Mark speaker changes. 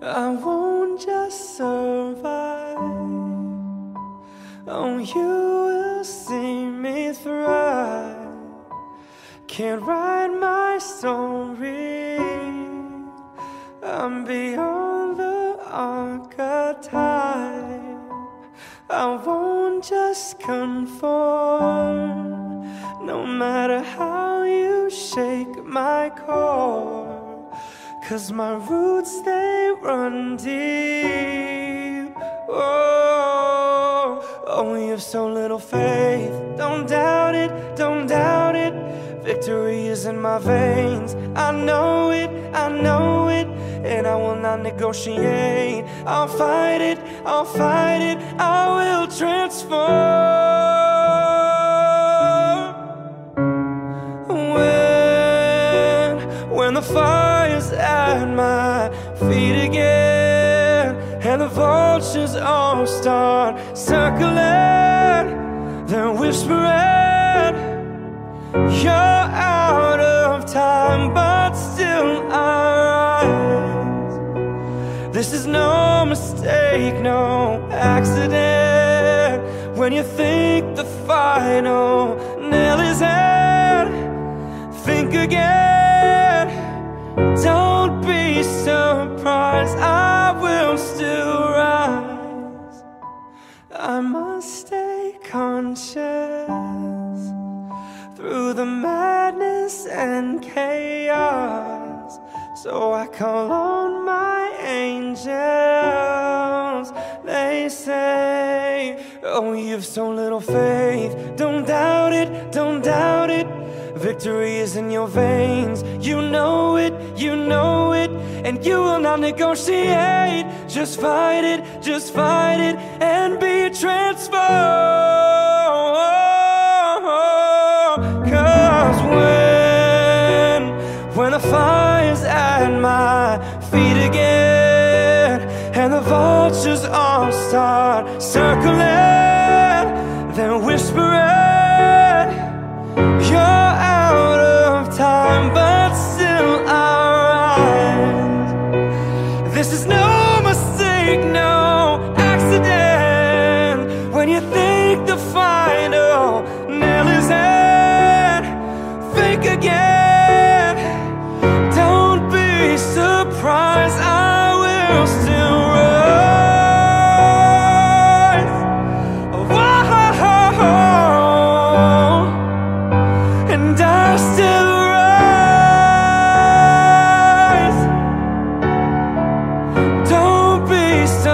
Speaker 1: I won't just survive. Oh, you will see me thrive. Can't write my story. I'm beyond the archetype. I won't just conform, no matter how you shake my core. 'Cause my roots, they run deep. Oh, oh, you have so little faith. Don't doubt it, don't doubt it. Victory is in my veins. I know it, I know it. And I will not negotiate. I'll fight it, I'll fight it. I will transform. When the fire's at my feet again, and the vultures all start circling, they're whispering, you're out of time, but still I rise. This is no mistake, no accident. When you think the final nail is in, think again. Don't be surprised, I will still rise. I must stay conscious through the madness and chaos. So I call on my angels. They say, oh, you've so little faith. Don't doubt it, don't doubt it. Victory is in your veins. You know it, you know it. And you will not negotiate. Just fight it, and be transformed. 'Cause when the fire's at my feet again, and the vultures all start circling, then whispering, you're out of time, but still I rise. This is no mistake, no accident. When you think the final nail is in, think again. Don't be surprised, I will still rise. Whoa, and I still rise. Don't be so